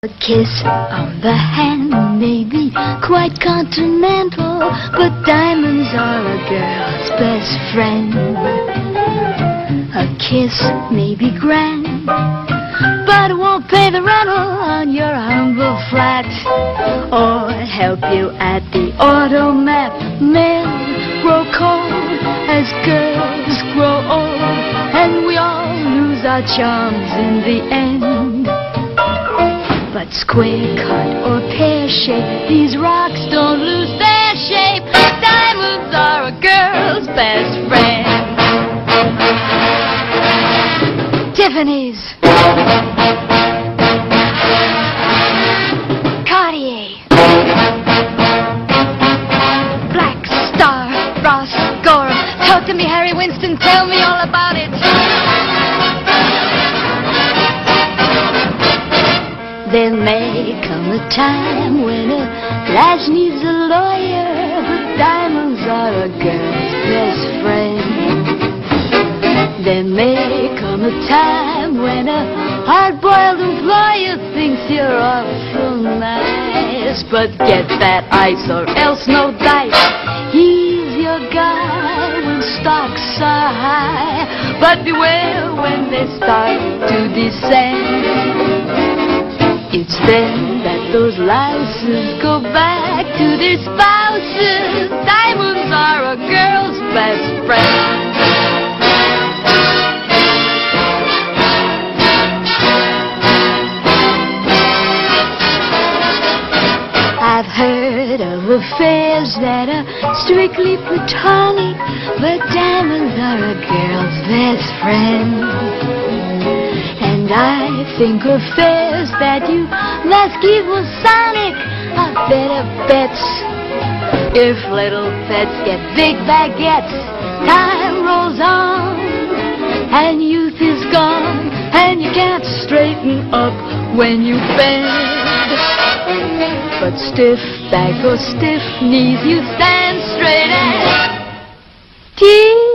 A kiss on the hand may be quite continental, but diamonds are a girl's best friend. A kiss may be grand, but it won't pay the rental on your humble flat, or help you at the automat. Men grow cold as girls grow old, and we all lose our charms in the end. But square cut or pear shape, these rocks don't lose their shape. Diamonds are a girl's best friend. Tiffany's, Cartier, Black Star, Ross, Gorham. Talk to me, Harry Winston, tell me all about it. There may come a time when a lass needs a lawyer, but diamonds are a girl's best friend. There may come a time when a hard-boiled employer thinks you're awful nice, but get that ice or else no dice. He's your guy when stocks are high, but beware when they start to descend. It's then that those louses go back to their spouses. Diamonds are a girl's best friend. I've heard of affairs that are strictly platonic, but diamonds are a girl's best friend. And I think affairs that you must keep Masonic are better bets. If little pets get big baguettes, time rolls on, and youth is gone, and you can't straighten up when you bend. But stiff back or stiff knees, you stand straight as teeth.